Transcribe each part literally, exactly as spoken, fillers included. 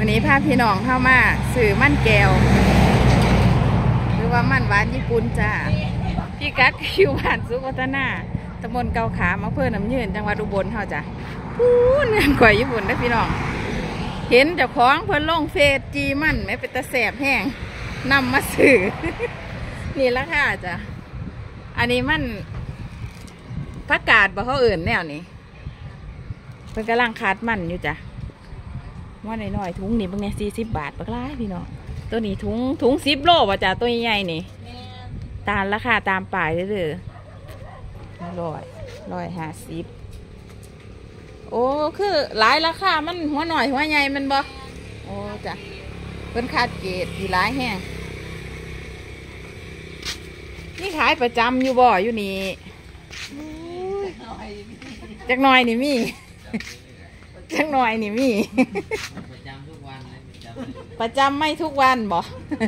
นี้พาพี่น้องเข้ามาสื่อมั่นแก้วหรือว่ามั่นหวานญี่ปุ่นจ้าพี่กัดคิวบ้านสุวัฒนาตำบลเกาขาอำเภอน้ำยืนจังหวัดอุบลเขาจ้ะพูนเงินกว่าญี่ปุ่นได้พี่น้องเห็นเจ้าของเพิ่นลงเฟซจีมั่นแม้เป็นตะแสบแห้งนำมาสื่อ นี่ละค่ะจ้ะอันนี้มันประกาศบอกเขาเอื่นแนวนี้เป็นกำลังขาดมันอยู่จ้ะว่าหน่อยๆถุงนี่เป็นไงสี่สิบบาทปะล่ะพี่น้องตัวนี้ถุงถุงสิบโลป่ะจ้ะตัวใหญ่ๆนี่ตามราคาตามป่ายเลยเด้อร้อยร้อยห้าสิบโอ้คือหลายราคามันหัวหน่อยหัวใหญ่มันบ่โอ้จ้ะเป็นคาดเกตอยู่หลายแห้งนี่ขายประจำอยู่บ่อยู่นี่จักหน่อยนี่มีจักหน่อยนี่มีประจำทุกวันประจำไม่ทุกวันบ่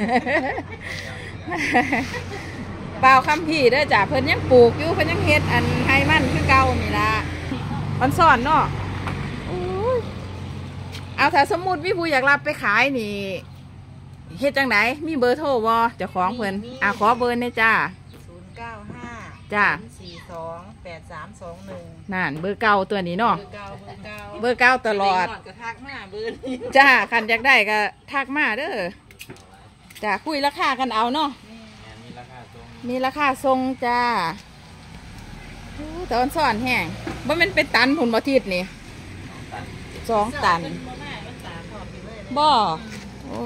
เปล่าคำพี่เด้อจ้ะเพิ่นยังปลูกอยู่เพิ่นยังเฮ็ดอันไฮมันคือเก่านี่ล่ะมันซ่อนเนาะเอาถ้าสมมุติวิภูอยากรับไปขายนี่เฮ็ดจังไหนมีเบอร์โทรบ่เจ้าของเพิ่นอ่ะขอเบอร์เนี่ยจ้าศูนย์เก้าห้าจ้าสี่สองแปดสามสองหนึ่งนั่นเบอร์เก่าตัวนี้เนาะเบอร์เก่าเบอร์เก่าตลอดก็ทักมาเบอร์นี้จ้าคันอยากได้ก็ทักมาเด้อจ้าคุยราคากันเอาเนาะมีราคาทรงจ้าแต่อันซ่อนแห้งว่ามันเป็นตันผลบ่ทิศนี่สองตันบ่โอ้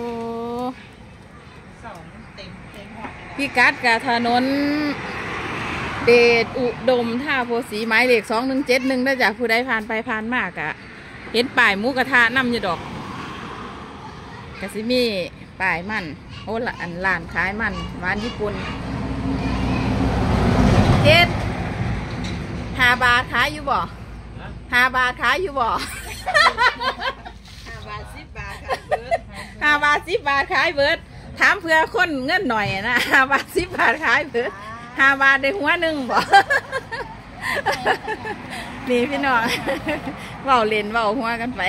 พี่กัดกับถนนเดชอุดมท่าโพสีไม้เหล็กสองหนึ่งเจ็ดหนึ่งได้จากผู้ใดผ่านไปผ่านมากอะเห็นป่ายมุกระทะน้ำอยู่ดอกกะซิมีป่ายมันโอ้ละอันลานขายมันหวานญี่ปุ่นเฮ็ดหาบาทขายอยู่บ่หาบาทขายอยู่บ่หาบาทสิบบาทขายเบิร์ดหาบาทสิบบาทขายเบิร์ดถามเพื่อคนเงินหน่อยนะหาบาทสิบบาทขายเบิร์ดหาบาทได้หัวหนึ่งบ่นี่พี่น้องเว้าเล่นเว้าหัวกันไป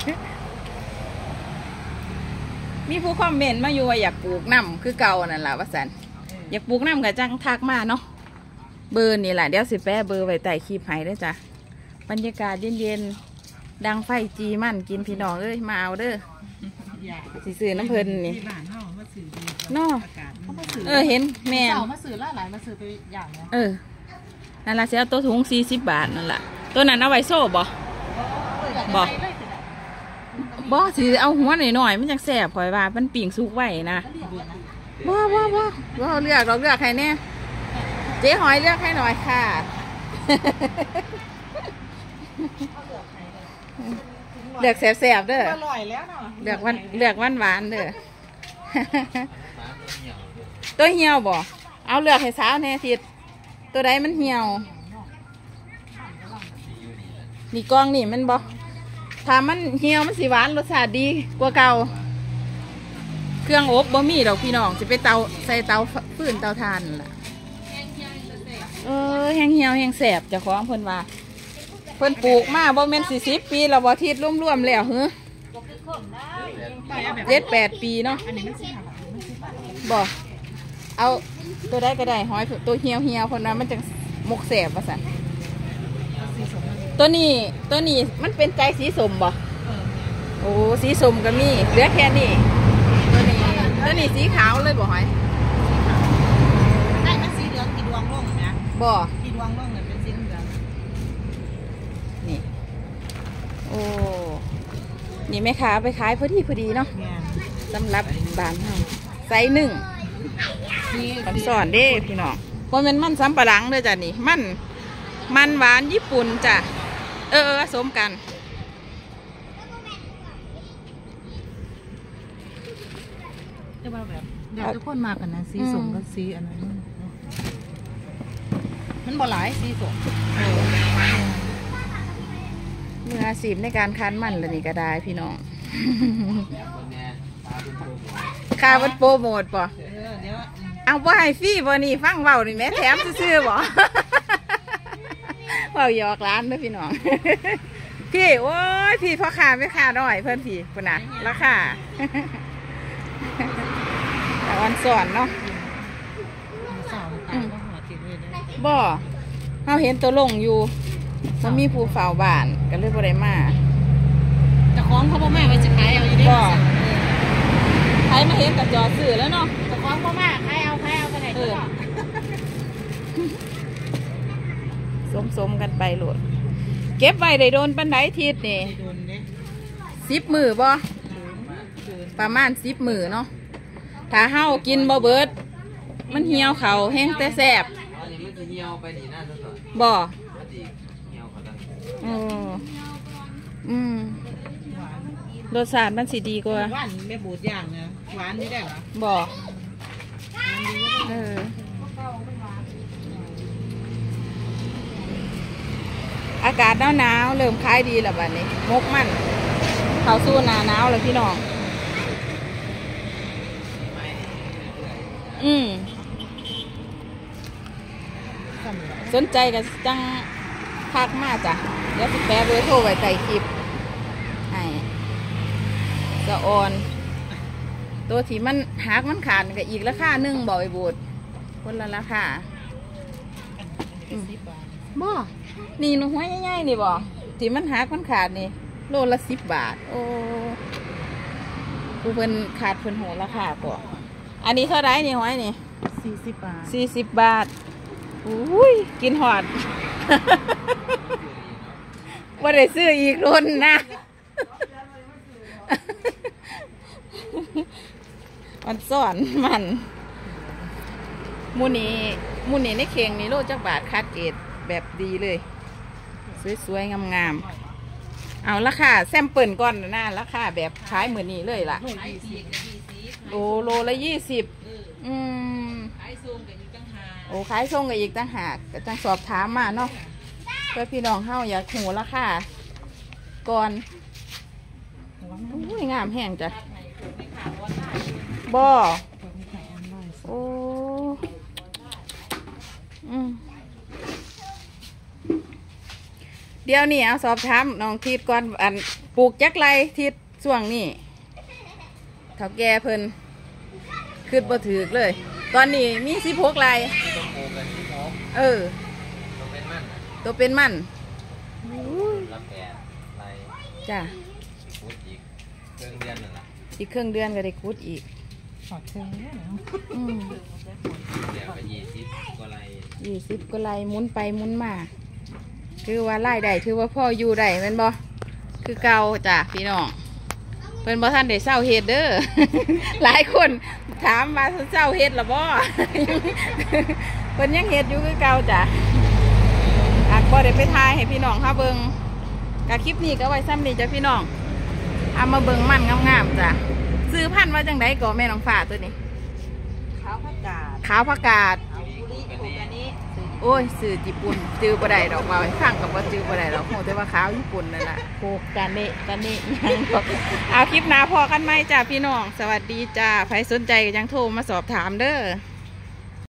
มีผู้คอมเมนต์มาอยู่ว่าอยากปลูกน้ำคือเก่านั่นแหละว่าสันอยากปลูกน้ำกับจังทักมาเนาะเบอร์นี่แหละเดี๋ยวสิแปะเบอร์ไว้ใต้คลิปให้ด้วยจ้ะบรรยากาศเย็นๆดังไฟจีมันกินพี่น้องเอ้ยมาเอาเด้อสิซื้อน้ำเพลินนี่เนาะเออเห็นแม่มาซื้อหลายมาซื้อไปอย่างเนี้ยเออนั่นละเสียตัวถุงสี่สิบบาทนั่นแหละตัวนั้นเอาไว้โซ่บ่บ่บ่สิเอาหัวหน่อยๆมันจังแสบคอยว่ามันปิ่งสุกไว้นะบ่บ่บ่บ่เลือกเราเลือกใครเนี่ยเจ๊หอยเลือกให้หน่อยค่ะเลือกแสบๆเด้อเลือกวันเลือกวันหวานเด้อตัวเหี่ยวบ่เอาเลือกให้สาวแน่ทิศตัวใดมันเหี่ยวนี่กองนี่มันบ่ถ้ามันเหี่ยวมันสีหวานรสชาติดีกว่าเก่าเครื่องอบบ่มีดอกพี่น้องจะไปเตาใส่เตาฟืนเตาถ่านล่ะเออแห้งเหี่ยวแห้งแสบเจ้าของเพิ่นว่าเพิ่นปลูกมาบ่แม่นสี่สิบปีเราบ่ทิศร่วมๆแล้วเหรอเจ็ดแปดปีเนาะบ่เอาตัวได้ก็ได้หอยตัวเหี่ยวเหี่ยวคนนั้นมันจะมกแสบว่าสันตัวนี้ตัวนี้มันเป็นใจสีสมบ่โอ้สีสมก็มีเหลือแค่นี้ตัวนี้ตัวนี้สีขาวเลยบ่หอยได้มันสีเหลืองกี่ดวงล่งนะบ่กี่ดวงล่งเนี่ยเป็นสีเหลืองนี่โอ้นี่แม่ค้าไปขายพอดีพอดีเนาะสำหรับบานเราไซส์หนึ่งคำสอนเด้พี่น้องเพราะมันมันซ้ำปลาหลังเลยจ้ะนี่มันมันหวานญี่ปุ่นจ้ะเออผสมกันจะว่าแบบอยากทุกคนมากันนะสีสมกับสีอันนั้นมันบ่หลายสีสมมืออาชีพในการคั้นมันเลยนี่ก็ได้พี่น้องค่าวันโปรโมทป่ะเอาว่าให้ฟรีบ่นี่ฟังเบานี่แม่แถมซื้อบ่เบาหยอกร้านด้วยพี่น้องพี่โอ้ยพี่พ่อค้าไม่ค้าหน่อยเพื่อนพี่ปุ่นนะราคาแต่วันสอนเนาะสาวตายก็หัวติดเลยนะบ่เราเห็นตัวลงอยู่มันมีผู้เฝ้าบ้านก็เลยบ่ได้มาจะคล้องเขาพ่อแม่ไปจะขายเอาอยู่ได้บ่ใครมาเห็นกับจอสื่อแล้วเนาะจะคล้องพ่อแม่ขายเอาขายเอากันไหนก็สมสมๆกันไปโหลดเก็บไว้ได้โดนปันไดทิศนี่โดนเนี่ยสิบมือบ่ประมาณสิบมือเนาะถ้าเฮากินบ่เบิดมันเหี่ยวเขาแห้งแต่แสบอันนี้มันจะเหี่ยวไปดีหน้าซะก่อนบ่มันจะเหี่ยวเขาตั้งอืมอืมรสชาติมันสิดีกว่าหวานแม่บูดย่างนะหวานนี่ได้หรอบ่เอออากาศหนาวหนาวๆเริ่มคล้ายดีแล้วบัดนี้มกมันเข้าสู้หนาหนาวแล้วพี่น้องอืมสนใจกันจังทักมาจ้ะเดี๋ยวสิแปะเบอร์โทรไว้ใต้คลิปให้สะออน ตัวที่มันหักมันขาดก็อีกราคาหนึ่งบ่ไอ้บูดคนละราคาบ่นี่หนูหัวใหญ่ๆนี่บ่ที่มันหักมันขาดนี่โลละสิบบาทโอ้กูเพิ่นขาดเพิ่นโหราคาป่ะอันนี้เท่าไรนี่หอยนี่สี่สิบบาทสี่สิบบาทอุ้ยกินหอด ว่าได้ซื้ออีกรุ่นนะ มันซ่อนมันมูนี่มูนี่ในเข่งนี่โลจักบาทคัดเกรดแบบดีเลย สวยๆงามๆเอาราคาแซมเปิลก่อนนะราคาแบบขายเหมือนนี้เลยล่ะโอ้โลละยี่สิบอืมขายซูมกับอีกตั้งหาโอ้ขายส่งกับอีกต่างหากก็จังสอบถามมาเนาะเพื่อพี่น้องเฮาอยากหูราคาก่อนอุ้ยงามแห้งจ้ะบ่โอ้อืมเดี๋ยวนี้เอาสอบถามน้องทิดก่อนอันปลูกจักไรทิดช่วงนี้เท่าแก่เพิ่นขึ้นบ่ถือเลย ตอนนี้มีสิบหกไรต้องโคกันที่หกเออต้องเป็นมันตัวเป็นมันรับแกนไรจ้ะพูดอีกเครื่องเดือนนั่นแหละอีกเครื่องเดือนก็ได้คูดอีกขอดเชิงเนี่ยนะอืมเดี๋ยวไปยี่สิบกว่าไรยี่สิบก็ไล่หมุนไปหมุนมาคือว่าไล่ได้ถือว่าพ่ออยู่ได้เป็นบ่คือเก่าจ้ะพี่น้องเป็นบ่ท่านได้เศร้าเฮ็ดเด้อ หลายคนถามมาเศร้าเฮ็ดหรอบ่ เป็นยังเฮ็ดอยู่คือเก่าจ้ะอาจบ่ได้ไปทายให้พี่น้องเขาเบิ่งกะคลิปนี้ก็ไว้ซ้ำนี้จ้ะพี่น้องเอามาเบิ่งมันงามๆจ้ะซื้อพันธุ์มาจังไดก่อแม่น้องฟ้าตัวนี้ขาวผักกาดขาวผักกาดขาวบุรีโคกันนี้โอ้ยสื่อญี่ปุ่นจื้อบ่ได้ดอกว่าฟังกับว่าจื้อบ่ได้ดอกโหแต่ว่าขาวญี่ปุ่นนั่นแหละโคกาเนะกาเนะยังบอกเอาคลิปหน้าพอกันไหมจ้าพี่น้องสวัสดีจ้าใครสนใจก็ยังโทรมาสอบถามเด้อ